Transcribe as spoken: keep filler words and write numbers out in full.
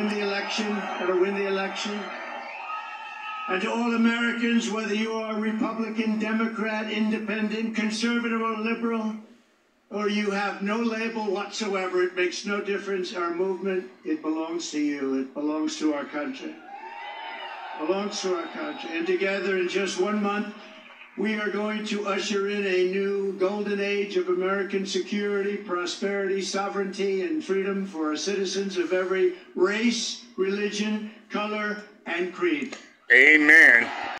win the election, got to win the election. And to all Americans, whether you are Republican, Democrat, Independent, Conservative, or Liberal, or you have no label whatsoever, it makes no difference. Our movement, it belongs to you. It belongs to our country. It belongs to our country. And together, in just one month, we are going to usher in a new golden age of American security, prosperity, sovereignty, and freedom for our citizens of every race, religion, color, and creed. Amen.